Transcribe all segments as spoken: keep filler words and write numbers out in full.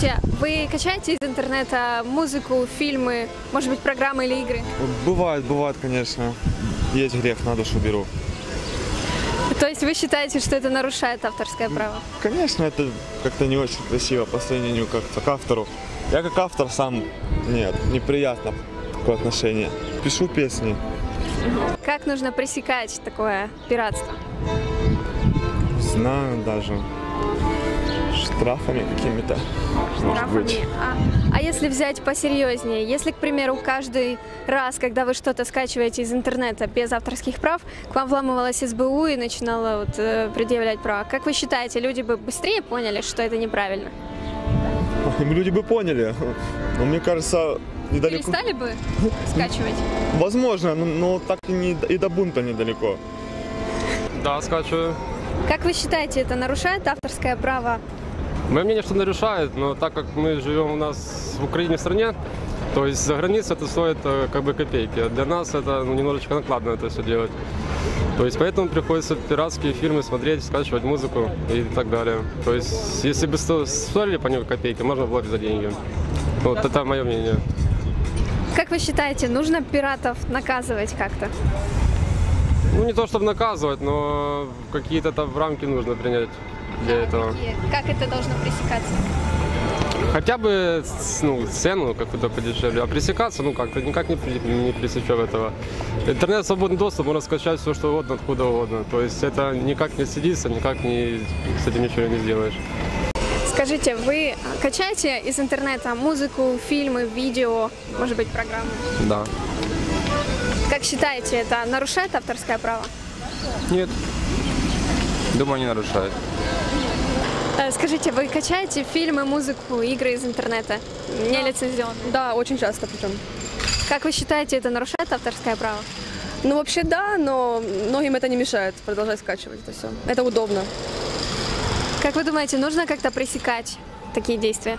Скажите, вы качаете из интернета музыку, фильмы, может быть, программы или игры? Бывает, бывает, конечно. Есть грех, на душу беру. То есть вы считаете, что это нарушает авторское право? Конечно, это как-то не очень красиво по сравнению как-то к автору. Я как автор сам, нет, неприятно такое отношение. Пишу песни. Как нужно пресекать такое пиратство? Знаю даже. Штрафами какими-то, может быть. А, а если взять посерьезнее, если, к примеру, каждый раз, когда вы что-то скачиваете из интернета без авторских прав, к вам вламывалась эс бэ у и начинала вот, э, предъявлять права, как вы считаете, люди бы быстрее поняли, что это неправильно? Люди бы поняли, но мне кажется, недалеко... Перестали бы скачивать? Возможно, но, но так и, не, и до бунта недалеко. Да, скачиваю. Как вы считаете, это нарушает авторское право? Мое мнение, что нарушает, но так как мы живем у нас в Украине, в стране, то есть за границей это стоит как бы копейки, а для нас это ну, немножечко накладно это все делать. То есть поэтому приходится пиратские фильмы смотреть, скачивать музыку и так далее. То есть если бы стоили по ним копейки, можно было бы за деньги. Вот это мое мнение. Как вы считаете, нужно пиратов наказывать как-то? Ну не то чтобы наказывать, но какие-то там рамки нужно принять для этого. Какие? Как это должно пресекаться? Хотя бы ну, цену какую-то подешевле, а пресекаться, ну как-то никак не, не пресечем этого. Интернет, свободный доступ, можно скачать все, что угодно, откуда угодно. То есть это никак не сидится, никак не, с этим ничего не сделаешь. Скажите, вы качаете из интернета музыку, фильмы, видео, может быть, программы? Да. Как считаете, это нарушает авторское право? Нет. Думаю, не нарушает. Скажите, вы качаете фильмы, музыку, игры из интернета? Не лицензионные? Да, очень часто причем. Как вы считаете, это нарушает авторское право? Ну, вообще да, но многим это не мешает продолжать скачивать это все. Это удобно. Как вы думаете, нужно как-то пресекать такие действия?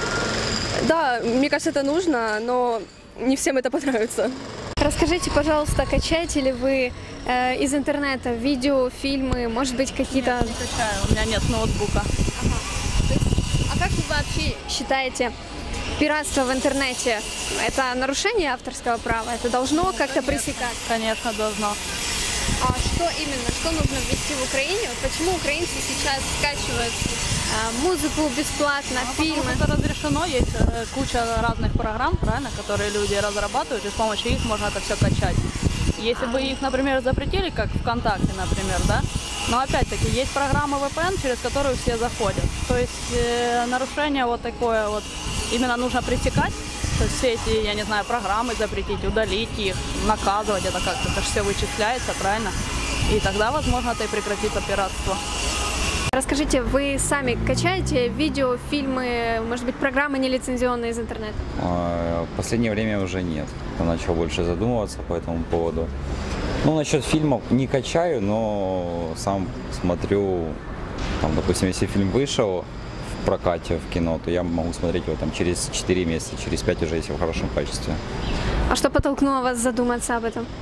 Да, мне кажется, это нужно, но не всем это понравится. Расскажите, пожалуйста, качаете ли вы э, из интернета видео, фильмы, может быть, какие-то... Нет, не качаю, у меня нет ноутбука. Ага. То есть, а как вы вообще считаете, пиратство в интернете – это нарушение авторского права? Это должно как-то пресекать? Конечно, должно. А что именно, что нужно ввести в Украине? Вот почему украинцы сейчас скачивают э, музыку бесплатно, А фильмы? потому что это разрешено, есть э, куча разных программ, правильно, которые люди разрабатывают, и с помощью их можно это все качать. Если бы их, например, запретили, как ВКонтакте, например, да, но опять-таки есть программа вэ пэ эн, через которую все заходят. То есть э, нарушение вот такое вот именно нужно пресекать. То есть все эти, я не знаю, программы запретить, удалить их, наказывать, это как-то, это же все вычисляется, правильно? И тогда, возможно, это и прекратится пиратство. Расскажите, вы сами качаете видео, фильмы, может быть, программы нелицензионные из интернета? В последнее время уже нет. Я начал больше задумываться по этому поводу. Ну, насчет фильмов не качаю, но сам смотрю, там, допустим, если фильм вышел в прокате в кино, то я могу смотреть его там через четыре месяца, через пять уже, если в хорошем качестве. А что подтолкнуло вас задуматься об этом?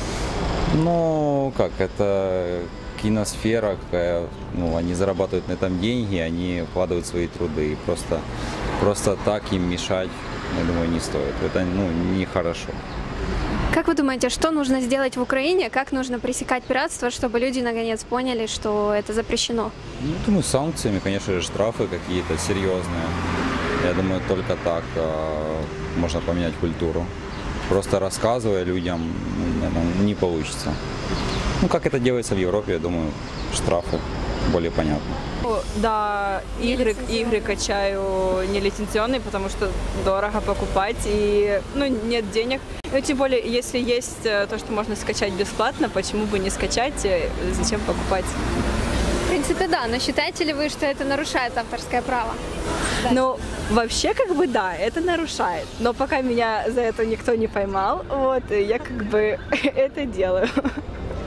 Ну, как, это киносфера, какая, ну, они зарабатывают на этом деньги, они вкладывают свои труды, и просто, просто так им мешать, я думаю, не стоит. Это, ну, нехорошо. Как вы думаете, что нужно сделать в Украине, как нужно пресекать пиратство, чтобы люди наконец поняли, что это запрещено? Ну, думаю, санкциями, конечно же, штрафы какие-то серьезные. Я думаю, только так э, можно поменять культуру. Просто рассказывая людям, ну, не получится. Ну, как это делается в Европе, я думаю, штрафы более понятно. Да, игры, игры качаю нелицензионные, потому что дорого покупать и ну, нет денег. Ну, тем более, если есть то, что можно скачать бесплатно, почему бы не скачать, зачем покупать? В принципе, да, но считаете ли вы, что это нарушает авторское право? Да. Ну, вообще, как бы, да, это нарушает. Но пока меня за это никто не поймал, вот, я как бы это делаю.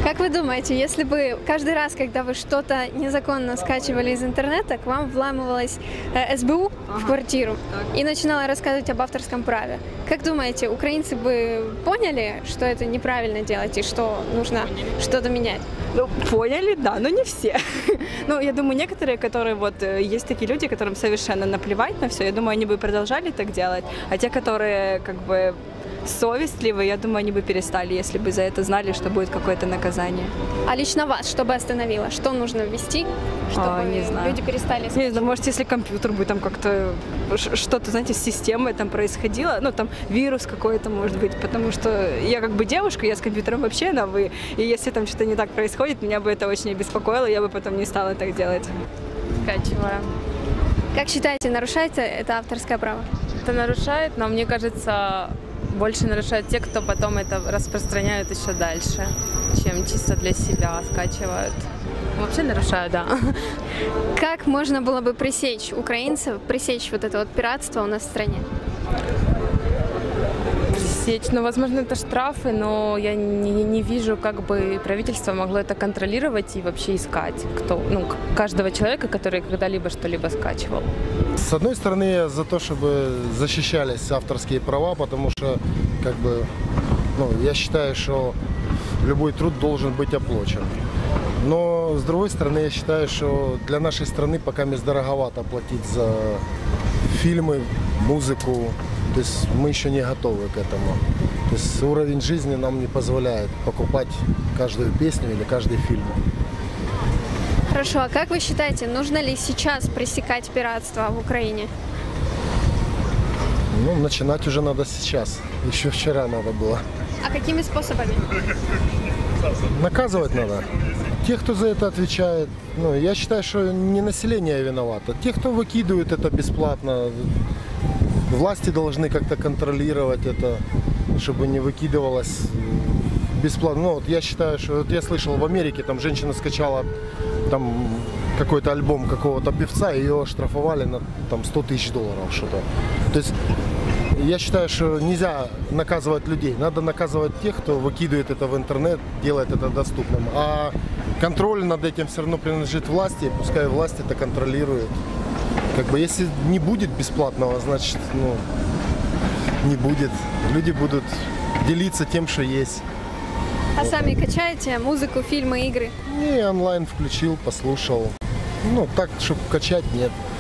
Как вы думаете, если бы каждый раз, когда вы что-то незаконно скачивали из интернета, к вам вламывалась э, эс бэ у ага. в квартиру так. и начинала рассказывать об авторском праве, как думаете, украинцы бы поняли, что это неправильно делать и что нужно что-то менять? Ну, поняли, да, но не все. Ну, я думаю, некоторые, которые вот, есть такие люди, которым совершенно наплевать на все, я думаю, они бы продолжали так делать, а те, которые как бы совестливые, я думаю, они бы перестали, если бы за это знали, что будет какое-то наказание. А лично вас что бы остановило? Что нужно ввести, чтобы а, не знаю. люди перестали скачивать? Не знаю, может, если компьютер бы там как-то что-то, знаете, с системой там происходило, ну, там вирус какой-то, может быть, потому что я как бы девушка, я с компьютером вообще на «вы», и если там что-то не так происходит, меня бы это очень обеспокоило, я бы потом не стала так делать. Скачиваю. Как считаете, нарушается это авторское право? Это нарушает, но мне кажется, больше нарушают те, кто потом это распространяют еще дальше, чем чисто для себя скачивают. Вообще нарушают, да. Как можно было бы пресечь украинцев, пресечь вот это вот пиратство у нас в стране? Пресечь, ну, возможно, это штрафы, но я не, не вижу, как бы правительство могло это контролировать и вообще искать, кто, ну, каждого человека, который когда-либо что-либо скачивал. С одной стороны, я за то, чтобы защищались авторские права, потому что, как бы, ну, я считаю, что любой труд должен быть оплачен. Но, с другой стороны, я считаю, что для нашей страны пока дороговато платить за фильмы, музыку. То есть мы еще не готовы к этому. То есть уровень жизни нам не позволяет покупать каждую песню или каждый фильм. Хорошо, а как вы считаете, нужно ли сейчас пресекать пиратство в Украине? Ну, начинать уже надо сейчас. Еще вчера надо было. А какими способами? Наказывать надо. Тех, кто за это отвечает, ну, я считаю, что не население виновато. Те, кто выкидывает это бесплатно, власти должны как-то контролировать это, чтобы не выкидывалось бесплатно. Ну, вот я считаю, что вот я слышал, в Америке там женщина скачала там какой-то альбом какого-то певца, и ее оштрафовали на там сто тысяч долларов что-то. То есть я считаю, что нельзя наказывать людей, надо наказывать тех, кто выкидывает это в интернет, делает это доступным. А контроль над этим все равно принадлежит власти, пускай власть это контролирует. Как бы если не будет бесплатного, значит, ну, не будет. Люди будут делиться тем, что есть. А вот сами так. Качаете музыку, фильмы, игры? Не, онлайн включил, послушал. Ну, так, чтобы качать, нет.